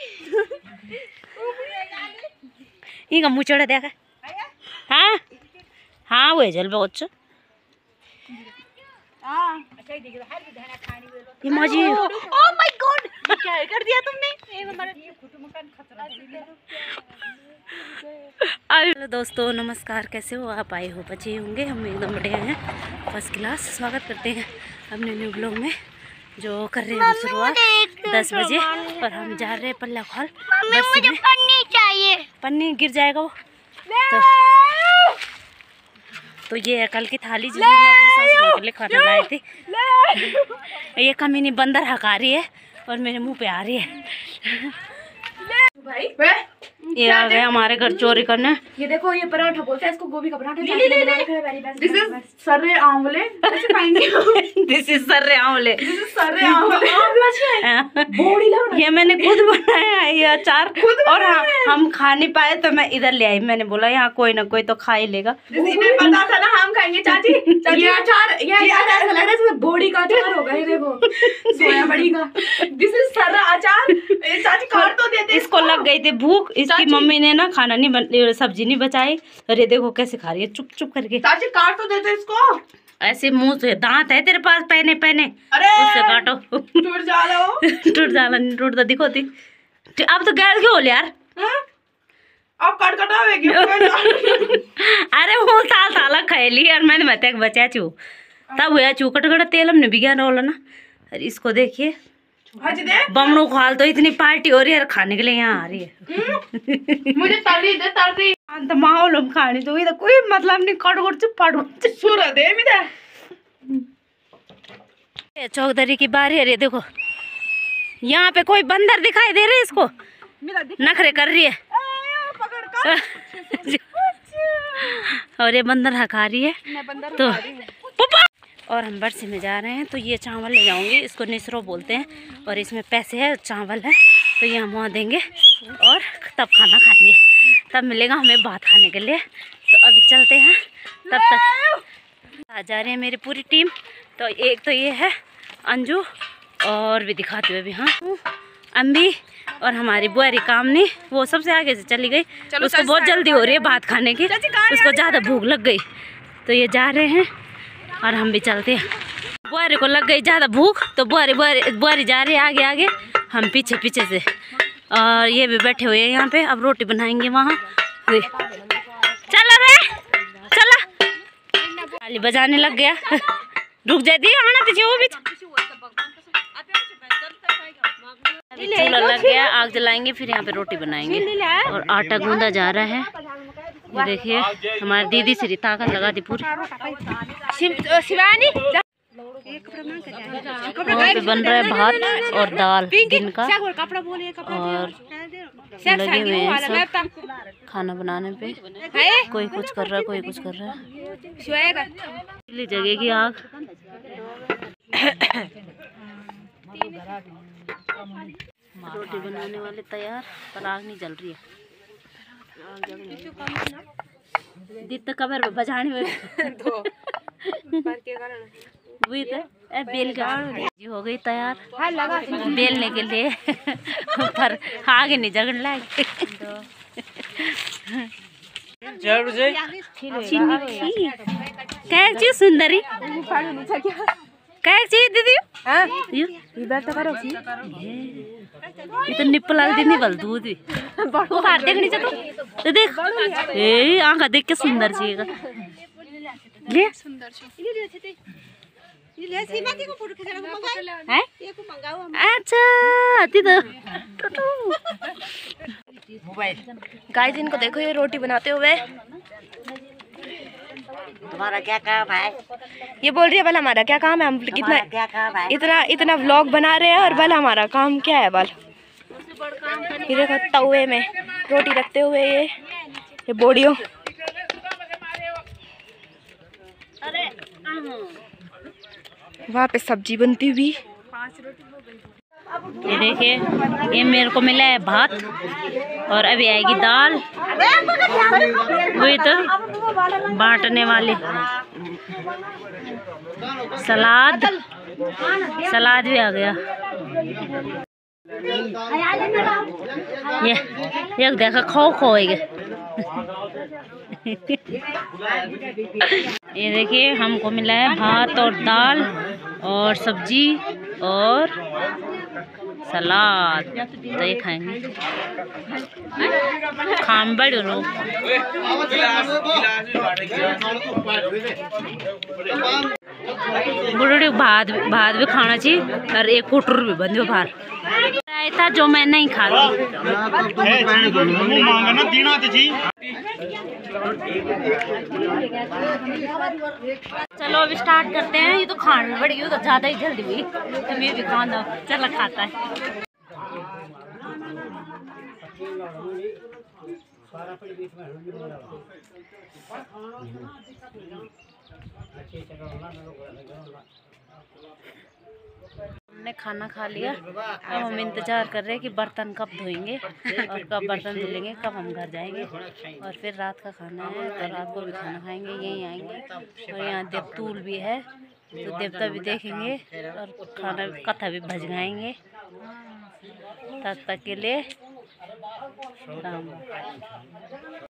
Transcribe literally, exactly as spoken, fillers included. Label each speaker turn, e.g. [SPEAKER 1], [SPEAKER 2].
[SPEAKER 1] इनका मुँह चढ़ा देखा। हाँ हाँ वो जल बहुत ये मजी। ओह माय गॉड क्या कर दिया तुमने। हेलो दोस्तों नमस्कार, कैसे हो आप? आए हो बचे होंगे, हम एकदम बढ़िया हैं, फर्स्ट क्लास। स्वागत करते हैं अपने न्यू ब्लॉग में जो कर रहे हैं शुरुआत दस बजे और हम जा रहे हैं पल्ला खाल। मुझे पन्नी चाहिए, पन्नी गिर जाएगा वो। तो, तो ये कल की थाली जिसमें मैं अपने सासू के लिए खाना लाए थे। ये कमीनी बंदर हका रही है और मेरे मुंह पे आ रही है। भाई ये आ गए हमारे घर चोरी करने। ये देखो ये पराठा बोलते हैं इसको, गोभी का पराठा। दिस इज सर्रे आंवले। दिस इज सर्रे आंवले। दिस इज सर्रे आंवले। ये मैंने खुद बनाया है ये अचार, और हाँ, हम खा नहीं पाए तो मैं इधर ले आई। मैंने बोला यहाँ कोई ना कोई तो खा ही लेगा। इन्हें पता था ना हम खाएंगे। चाची ये अचार ये अचार ऐसा लग रहा है इसमें बोड़ी का अचार होगा। ये देखो सोया बड़ी का। दिस इज सर्रा अचार। चाची काट तो देते। इसको लग गई थी भूख, इसकी मम्मी ने ना खाना नहीं बन, सब्जी नहीं बचाई। अरे देखो कैसे खा रही है चुप चुप करके। चाची काट तो देते इसको। ऐसे मुंह से दांत है तेरे पास पहने पहने, अरे उससे काटो। टूट जाला हो। टूट जाला नहीं टूटता दिखो थी। अब तो गैस क्यों ले यार। अब कट कटावेगी। अरे वो साल साल खेली और मैंने बता बचा चू तब हुआ चू कट कट तेल हमने भी ज्ञान वाला ना। अरे इसको देखिए बमनों खाल तो इतनी पार्टी हो रही है खाने के लिए यहाँ आ रही है। मुझे तली दे तली तो माहौल हम खाने तो इधर कोई मतलब नहीं। कट कट चुप पड़ सूरत दे मिदा चौधरी की बारी है। देखो यहाँ पे कोई बंदर दिखाई दे रहे इसको नखरे कर रही है। और ये बंदर हका रही है तो और हम बरसी में जा रहे हैं तो ये चावल ले जाऊंगी। इसको निसरो बोलते हैं और इसमें पैसे है चावल है तो ये हम वहाँ देंगे और तब खाना खाएंगे, तब मिलेगा हमें भात खाने के लिए। तो अभी चलते हैं, तब तक आ जा रहे हैं मेरी पूरी टीम। तो एक तो ये है अंजू और भी दिखाते हुए भी हाँ अम्बी और हमारी बुआरी कामनी, वो सबसे आगे से चली गई। उसको बहुत जल्दी हो रही है भात खाने की, उसको ज़्यादा भूख लग गई तो ये जा रहे हैं और हम भी चलते हैं। बुआरी को लग गई ज़्यादा भूख तो बुआरी बुआरी बुआरी जा रही है आगे आगे, हम पीछे पीछे से। और ये भी बैठे हुए हैं यहाँ पे, अब रोटी बनाएंगे वहाँ। चलो रे चला ताली बजाने लग गया। रुक जाती है आना पीछे वो भी। चूल्हा लग गया, आग जलाएंगे फिर यहाँ पे रोटी बनाएंगे और आटा गूंदा जा रहा है। ये देखिए हमारी दीदी से ताकत लगा दी पूरी। शिवानी वहाँ पे बन रहा है भात और दाल दिन का, और लगे हुए हैं सब खाना बनाने पे। कोई कुछ कर रहा है कोई कुछ कर रहा है। जगह की आग। रोटी बनाने वाले तैयार पर आग नहीं जल रही है। दित कबर बजाने में वही तो ए बेल का जी हो गई तैयार बेलने के लिए। पर आगे नहीं जगन लागे। क्या चीज सुंदरी क्या चीज दीदी इधर तो करो ये तो निप्पल वाली नहीं बल दूध भी बाहर देखनी चाहिए तो देख ए आंखा देख के सुंदर चाहिए ले सुंदर है। अच्छा अति तो गाइस इनको देखो ये रोटी बनाते हुए। तुम्हारा क्या काम है? ये बोल रही है बल हमारा क्या काम है, हम कितना क्या काम है? इतना इतना व्लॉग बना रहे हैं और बल हमारा काम क्या है बल। ये देखो तवे में रोटी रखते हुए ये ये बोड़ियों। वहाँ पे सब्जी बनती हुई। ये देखिए ये मेरे को मिला है भात और अभी आएगी दाल, वही तो बांटने वाली। सलाद सलाद भी आ गया।
[SPEAKER 2] ये ये देखा खो खोएगा। ये देखिए हमको मिला है भात और दाल और सब्जी और सलाद। तो ये खाएंगे खाम बड़े लोग। बुढ़ी भात भात भी खाना चाहिए और एक फुटर भी बंद बाहर था जो मैं नहीं खाती। चलो अब स्टार्ट करते हैं। ये तो खाने में बड़ी तो ज्यादा ही जल्दी हुई तो मैं भी खाना चला खाता है। हमने खाना खा लिया। अब हम इंतज़ार कर रहे हैं कि बर्तन कब धोएंगे और कब बर्तन धुलेंगे, कब हम घर जाएंगे। और फिर रात का खाना है तो रात को भी खाना खाएंगे, यहीं आएंगे। और यहाँ देवतूल भी है तो देवता भी देखेंगे और खाना कथा भी भजगाएंगे। तब तक के लिए राम।